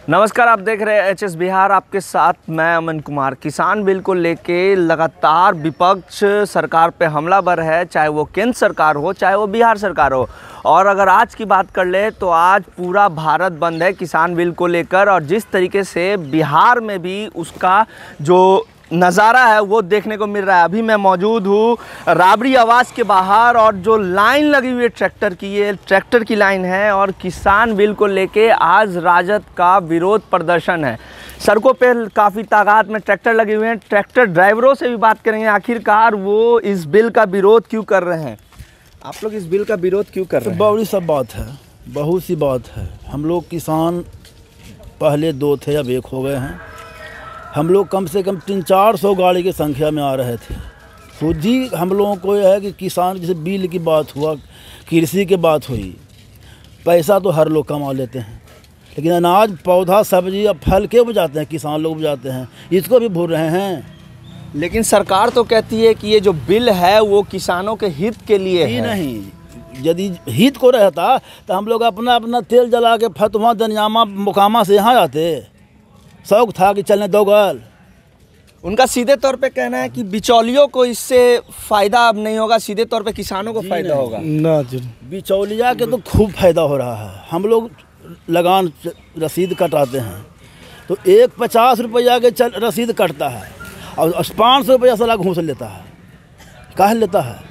नमस्कार, आप देख रहे हैं एचएस बिहार। आपके साथ मैं अमन कुमार। किसान बिल को लेके लगातार विपक्ष सरकार पे हमलावर है, चाहे वो केंद्र सरकार हो चाहे वो बिहार सरकार हो। और अगर आज की बात कर ले तो आज पूरा भारत बंद है किसान बिल को लेकर। और जिस तरीके से बिहार में भी उसका जो नज़ारा है वो देखने को मिल रहा है। अभी मैं मौजूद हूँ राबड़ी आवास के बाहर और जो लाइन लगी हुई है ट्रैक्टर की, ये ट्रैक्टर की लाइन है और किसान बिल को लेके आज राजद का विरोध प्रदर्शन है। सड़कों पे काफ़ी तादाद में ट्रैक्टर लगे हुए हैं। ट्रैक्टर ड्राइवरों से भी बात करेंगे आखिरकार वो इस बिल का विरोध क्यों कर रहे हैं। आप लोग इस बिल का विरोध क्यों कर रहे हैं? बड़ी सब बात है, बहुत सी बात है। हम लोग किसान पहले 2 थे, अब 1 हो गए हैं। हम लोग कम से कम 300-400 गाड़ी की संख्या में आ रहे थे। खुद ही हम लोगों को यह है कि किसान जैसे बिल की बात हुआ, कृषि की बात हुई, पैसा तो हर लोग कमा लेते हैं, लेकिन अनाज पौधा सब्जी और फल के उपजाते हैं, किसान लोग उपजाते हैं, इसको भी भूल रहे हैं। लेकिन सरकार तो कहती है कि ये जो बिल है वो किसानों के हित के लिए है। नहीं, यदि हित को रहता तो हम लोग अपना अपना तेल जला के फतवा दनियामा मुकामा से यहाँ आते। शौक था कि चलने दोगल। उनका सीधे तौर पे कहना है कि बिचौलियों को इससे फ़ायदा अब नहीं होगा, सीधे तौर पे किसानों को फ़ायदा होगा। ना जी, बिचौलिया के तो खूब फायदा हो रहा है। हम लोग लगान रसीद कटाते हैं तो एक 50 रुपया के रसीद कटता है और 500 रुपया साला घूस लेता है। कहाँ लेता है,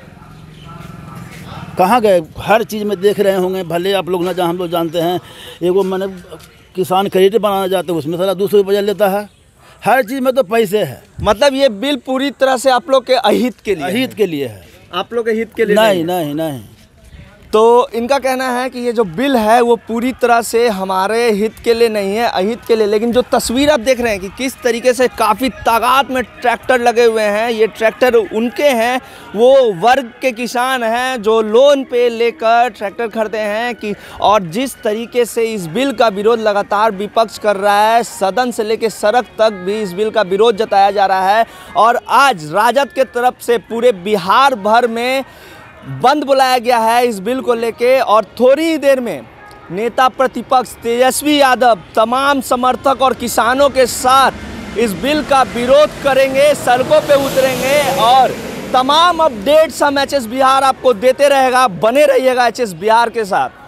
कहाँ गए? हर चीज़ में देख रहे होंगे, भले आप लोग ना जान, हम लोग जानते हैं। एगो मैंने किसान क्रेडिट बनाना जाते हैं, उसमें सारा 200 रुपया लेता है। हर चीज़ में तो पैसे है। मतलब ये बिल पूरी तरह से आप लोग के अहित के लिए अहित के लिए है। आप लोग के हित के लिए नहीं। तो इनका कहना है कि ये जो बिल है वो पूरी तरह से हमारे हित के लिए नहीं है, अहित के लिए। लेकिन जो तस्वीर आप देख रहे हैं कि किस तरीके से काफ़ी तादाद में ट्रैक्टर लगे हुए हैं, ये ट्रैक्टर उनके हैं, वो वर्ग के किसान हैं जो लोन पे लेकर ट्रैक्टर खरीदे हैं कि। और जिस तरीके से इस बिल का विरोध लगातार विपक्ष कर रहा है, सदन से लेकर सड़क तक भी इस बिल का विरोध जताया जा रहा है। और आज राजद के तरफ से पूरे बिहार भर में बंद बुलाया गया है इस बिल को लेके। और थोड़ी ही देर में नेता प्रतिपक्ष तेजस्वी यादव तमाम समर्थक और किसानों के साथ इस बिल का विरोध करेंगे, सड़कों पे उतरेंगे। और तमाम अपडेट्स हम एचएस बिहार आपको देते रहेगा। बने रहिएगा एचएस बिहार के साथ।